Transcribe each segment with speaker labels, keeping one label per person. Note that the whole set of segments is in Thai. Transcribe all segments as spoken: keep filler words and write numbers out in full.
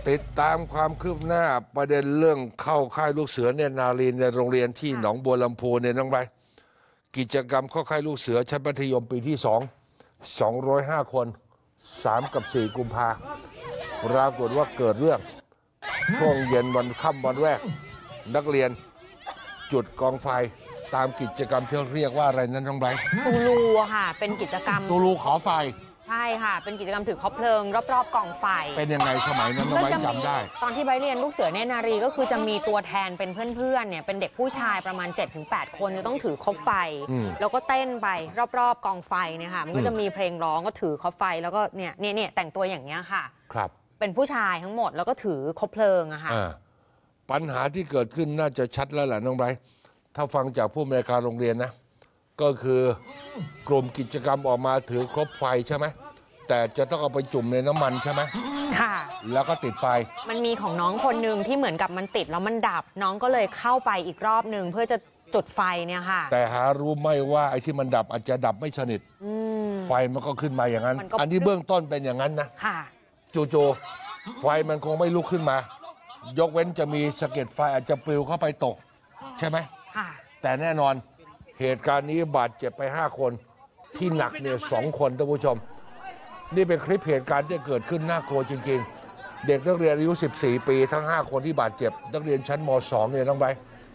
Speaker 1: ติดตามความคืบหน้าประเด็นเรื่องเข้าค่ายลูกเสือเนตรนารีในโรงเรียนที่หนองบัวลำพูเนี่ยน้องใบกิจกรรมเข้าค่ายลูกเสือชั้นมัธยมปีที่สอง สองร้อยห้า คนสามกับสี่กุมภาปรากฏว่าเกิดเรื่องช่วงเย็นวันค่ำวันแรกนักเรียนจุดกองไฟตามกิจกรรมที่เรียกว่าอะไรนั้นน้องใบ
Speaker 2: ซูลูค่ะเป็นกิจกรรม
Speaker 1: ซูลูขอไฟ
Speaker 2: ใช่ค่ะเป็นกิจกรรมถือคบเพลิงรอบๆกองไฟ
Speaker 1: เป็นยังไงสมัยนั้นน้องใบจำได้
Speaker 2: ตอนที่ใบเรียนลูกเสือเนตรนารีก็คือจะมีตัวแทนเป็นเพื่อนๆเนี่ยเป็นเด็กผู้ชายประมาณ เจ็ดถึงแปด คนจะต้องถือคบไฟแล้วก็เต้นไปรอบๆกองไฟเนี่ยค่ะมันก็จะมีเพลงร้องก็ถือคบไฟแล้วก็เนี่ยเนี่ยเนี่ยแต่งตัวอย่างเงี้ยค่ะ
Speaker 1: ครับ
Speaker 2: เป็นผู้ชายทั้งหมดแล้วก็ถือคบเพลิงอะค่ะ
Speaker 1: ปัญหาที่เกิดขึ้นน่าจะชัดแล้วแหละน้องไบรท์ถ้าฟังจากผู้อำนวยการโรงเรียนนะก็คือกลุ่มกิจกรรมออกมาถือคบไฟใช่ไหมแต่จะต้องเอาไปจุ่มในน้ำมันใช่ไหม
Speaker 2: ค่ะ
Speaker 1: แล้วก็ติดไฟ
Speaker 2: มันมีของน้องคนหนึ่งที่เหมือนกับมันติดแล้วมันดับน้องก็เลยเข้าไปอีกรอบหนึ่งเพื่อจะจุดไฟเนี่ยค่ะ
Speaker 1: แต่หารู้ไหมว่าไอ้ที่มันดับอาจจะดับไม่สนิทไฟมันก็ขึ้นมาอย่างนั้นอันนี้เบื้องต้นเป็นอย่างนั้นนะ
Speaker 2: ค่ะ
Speaker 1: จู่ๆไฟมันคงไม่ลุกขึ้นมายกเว้นจะมีสะเก็ดไฟอาจจะปลิวเข้าไปตกใช่ไหม
Speaker 2: ค่ะ
Speaker 1: แต่แน่นอนเหตุการณ์นี้บาดเจ็บไปห้าคนที่หนักเนี่ยสองคนท่านผู้ชมนี่เป็นคลิปเหตุการณ์ที่เกิดขึ้นน่ากลัวจริงๆเด็กนักเรียนอายุสิบสี่ปีทั้งห้าคนที่บาดเจ็บนักเรียนชั้นม สอง เนี่ยต้องไป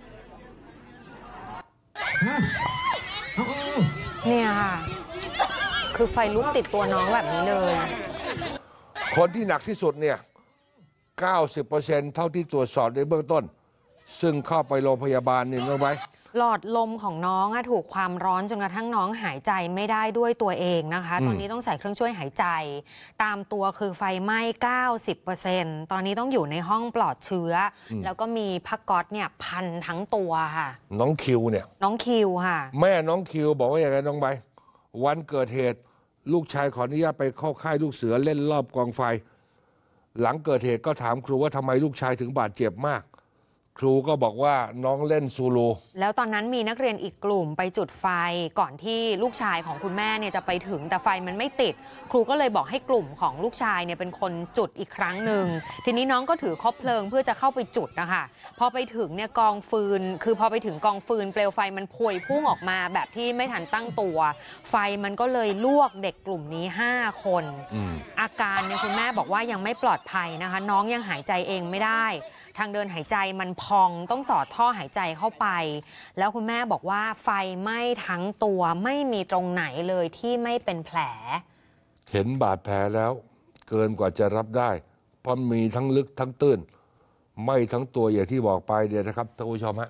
Speaker 2: เนี่ยค่ะคือไฟลุกติดตัวน้องแบบนี้เลย
Speaker 1: คนที่หนักที่สุดเนี่ย เก้าสิบเปอร์เซ็นต์ เท่าที่ตรวจสอบในเบื้องต้นซึ่งเข้าไปโรงพยาบาลนี่ต้องไป
Speaker 2: หลอดลมของน้องถูกความร้อนจนกระทั่งน้องหายใจไม่ได้ด้วยตัวเองนะคะตอนนี้ต้องใส่เครื่องช่วยหายใจตามตัวคือไฟไหม้ เก้าสิบเปอร์เซ็นต์ ตอนนี้ต้องอยู่ในห้องปลอดเชื้อแล้วก็มีผ้าก๊อซเนี่ยพันทั้งตัวค่ะ
Speaker 1: น้องคิวเนี่ย
Speaker 2: น้องคิวค่ะ
Speaker 1: แม่น้องคิวบอกว่าอย่างไรน้องใบวันเกิดเหตุลูกชายขออนุญาตไปเข้าค่ายลูกเสือเล่นรอบกองไฟหลังเกิดเหตุก็ถามครูว่าทำไมลูกชายถึงบาดเจ็บมากครูก็บอกว่าน้องเล่นซูลู
Speaker 2: แล้วตอนนั้นมีนักเรียนอีกกลุ่มไปจุดไฟก่อนที่ลูกชายของคุณแม่เนี่ยจะไปถึงแต่ไฟมันไม่ติดครูก็เลยบอกให้กลุ่มของลูกชายเนี่ยเป็นคนจุดอีกครั้งหนึ่งทีนี้น้องก็ถือคบเพลิงเพื่อจะเข้าไปจุดนะคะพอไปถึงเนี่ยกองฟืนคือพอไปถึงกองฟืนเปลวไฟมันพวยพุ่งออกมาแบบที่ไม่ทันตั้งตัวไฟมันก็เลยลวกเด็กกลุ่มนี้ห้าคนอาการเนี่ยคุณแม่บอกว่ายังไม่ปลอดภัยนะคะน้องยังหายใจเองไม่ได้ทางเดินหายใจมันพองต้องสอดท่อหายใจเข้าไปแล้วคุณแม่บอกว่าไฟไหม้ทั้งตัวไม่มีตรงไหนเลยที่ไม่เป็นแผล
Speaker 1: เห็นบาดแผลแล้วเกินกว่าจะรับได้เพราะมีทั้งลึกทั้งตื้นไหม้ทั้งตัวอย่างที่บอกไปเดี๋ยวนะครับท่านผู้ชมฮะ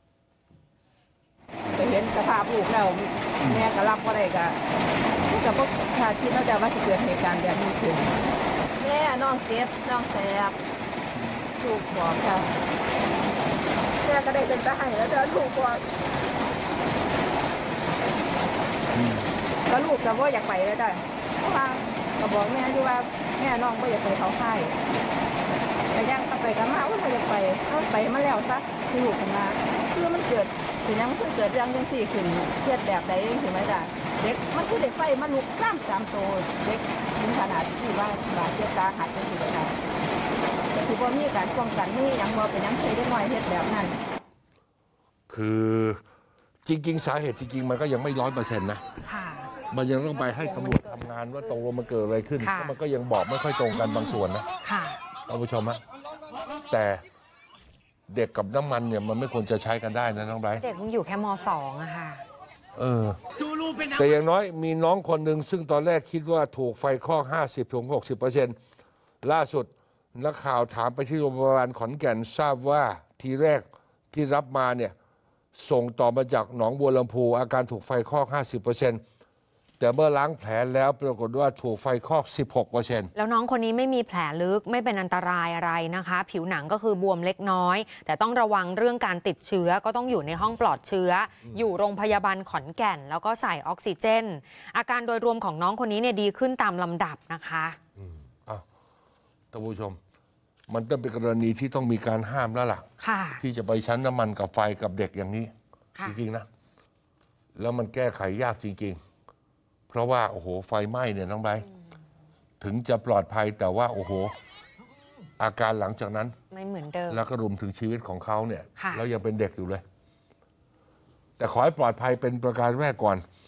Speaker 3: จะเห็นสภาพลูกแล้วแม่ก็รับว่าอะไรกันกับพวกชาติที่น่าจะว่าจะเกิดเหตุการณ์แบบนี้ขึ้นแม่น้องเจ็บน้องแสบลูกบอกค่ะแม่ก็ได้เป็นทหารแล้วเดินลูกบอกแล้วลูกก็ว่าอยากไปแล้วได้เพราะว่าก็บอกแม่ที่ว่าแม่น้องก็อยากไปเขาค่ายแต่ยังไปกันมาว่าเขาอยากไปเขาไปมาแล้วซะคือลูกกันมาคือมันเกิดถึงยังมันเกิดเรื่องยังสี่ขึ้นเครียดแบบใดถึงไหมจ๊ะเด็กมันคือเด็กไฟมันลุกสามสามโตเด็กถึงขนาดที่ว่าบาดเจ็บตาหักเป็นสิ่งใดคือพอมีการป้องกันนี่ยังบ่เป็นยังเคยได้น้อยเหตุแบบนั้น
Speaker 1: คือจริงๆสาเหตุจริงๆมันก็ยังไม่ร้อยเปอร์เซ็นต์นะมันยังต้องไปให้ตำรวจทำงานว่าตรงลงมันเกิดอะไรขึ้นเพราะมันก็ยังบอกไม่ค่อยตรงกันบางส่วนนะท่านผู้ชมฮะแต่เด็กกับน้ำมันเนี่ยมันไม่ควรจะใช้กันได้นะน้องไบรท์
Speaker 2: เด็กมันอยู่แค่ม.สองอะค่ะ
Speaker 1: เออแต่อย่างน้อยมีน้องคนหนึ่งซึ่งตอนแรกคิดว่าถูกไฟคลอก ห้าสิบถึงหกสิบเปอร์เซ็นต์ ล่าสุดนักข่าวถามไปที่โรงพยาบาลขอนแก่นทราบว่าทีแรกที่รับมาเนี่ยส่งต่อมาจากหนองบัวลำพูอาการถูกไฟคลอก ห้าสิบเปอร์เซ็นต์ แต่เมื่อล้างแผลแล้วปรากฏว่าถูกไฟคลอก สิบหกเปอร์เซ็นต์
Speaker 2: แล้วน้องคนนี้ไม่มีแผลลึกไม่เป็นอันตรายอะไรนะคะผิวหนังก็คือบวมเล็กน้อยแต่ต้องระวังเรื่องการติดเชื้อก็ต้องอยู่ในห้องปลอดเชื้ออยู่โรงพยาบาลขอนแก่นแล้วก็ใส่ออกซิเจนอาการโดยรวมของน้องคนนี้เนี่ยดีขึ้นตามลำดับนะคะ
Speaker 1: ท่านผู้ชมมันต้องเป็นกรณีที่ต้องมีการห้ามแล้วล่ะที่จะไปชั้นน้ำมันกับไฟกับเด็กอย่างนี้จริงๆนะแล้วมันแก้ไขยากจริงๆเพราะว่าโอ้โหไฟไหม้เนี่ยน้องไบรท์ถึงจะปลอดภัยแต่ว่าโอ้โหอาการหลังจากนั้น
Speaker 2: ไม่เหมือนเดิม
Speaker 1: แล้วก็รวมถึงชีวิตของเขาเนี่ย
Speaker 2: ค่ะ
Speaker 1: แล้วยังเป็นเด็กอยู่เลย แต่ขอให้ปลอดภัยเป็นประการแรกก่อน